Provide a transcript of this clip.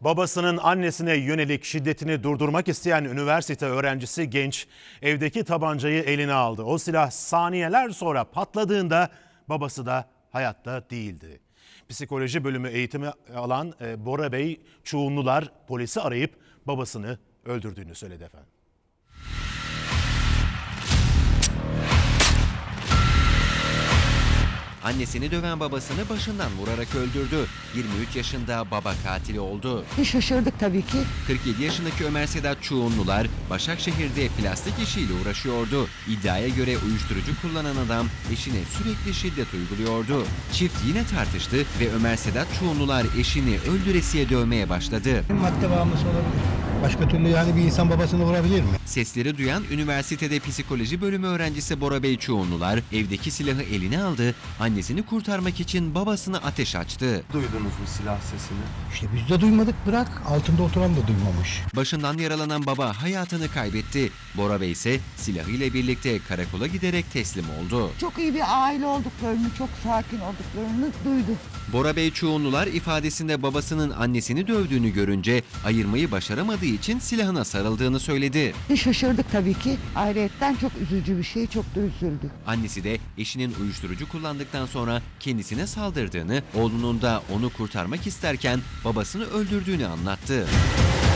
Babasının annesine yönelik şiddetini durdurmak isteyen üniversite öğrencisi genç evdeki tabancayı eline aldı. O silah saniyeler sonra patladığında babası da hayatta değildi. Psikoloji bölümü eğitimi alan Bora Bey Çuğunlular polisi arayıp babasını öldürdüğünü söyledi efendim. Annesini döven babasını başından vurarak öldürdü. 23 yaşında baba katili oldu. Şaşırdık tabii ki. 47 yaşındaki Ömer Sedat Çuğunlular Başakşehir'de plastik işiyle uğraşıyordu. İddiaya göre uyuşturucu kullanan adam eşine sürekli şiddet uyguluyordu. Çift yine tartıştı ve Ömer Sedat Çuğunlular eşini öldüresiye dövmeye başladı. Madde bağımlısı olabilir. Başka türlü yani bir insan babasını vurabilir mi? Sesleri duyan üniversitede psikoloji bölümü öğrencisi Bora Bey Çuğunlular evdeki silahı eline aldı. Annesini kurtarmak için babasına ateş açtı. Duydunuz mu silah sesini? İşte biz de duymadık, bırak altında oturan da duymamış. Başından yaralanan baba hayatını kaybetti. Bora Bey ise silahıyla birlikte karakola giderek teslim oldu. Çok iyi bir aile olduklarını, çok sakin olduklarını duyduk. Bora Bey Çuğunlular ifadesinde babasının annesini dövdüğünü görünce ayırmayı başaramadığı için silahına sarıldığını söyledi. Şaşırdık tabii ki. Ayrıyetten çok üzücü bir şey, çok da üzüldük. Annesi de eşinin uyuşturucu kullandıktan sonra kendisine saldırdığını, oğlunun da onu kurtarmak isterken babasını öldürdüğünü anlattı.